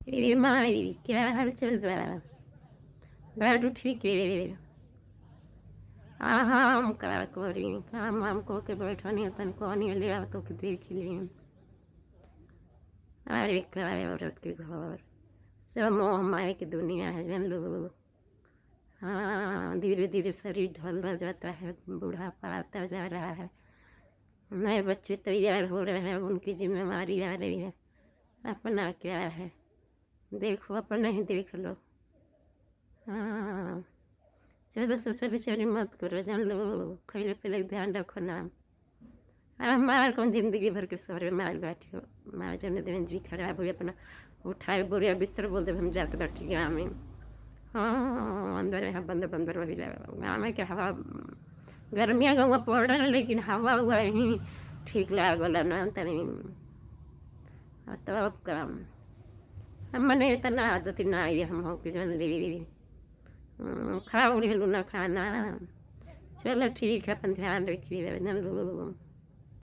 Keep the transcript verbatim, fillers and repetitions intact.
मेरी माई क्या हाल चल रहा है? बैठो ठीक है। आराम करा करी काम वाम को के बैठो नहीं तन को नहीं ले तो के देख लिए। अरे कराए औरत के घर सब मोह माया की दुनिया है जन लोग। हाँ धीरे धीरे शरीर ढलता जाता है, बुढ़ापा आता जा रहा है, नए बच्चे तैयार हो रहे हैं, उनकी जिम्मेवारी आ रही है। अपना क्या है, देखो अपना ही देख लो। हाँ चलो सोचा बेचारी मत करो, जान लो खैले पहले ध्यान रखो ना। अरे मार कौन जिंदगी भर के सौरे मार बैठी हो, मार जन देवन जी खराब हुई अपना उठाए बोरिया बिस्तर बोल दे हम जाते बैठी गाँव में। हाँ अंदर यहाँ बंदर बंदर वही जाए गाँव में क्या हवा गर्मियाँ गाँव पड़ रहा लेकिन हवा हुआ ही ठीक लागल ना तनी। तब काम हमने इतना आदत ना आई हम हो कि जन खा उड़ी ना खाना। चलो ठीक है अपन ध्यान रखिए।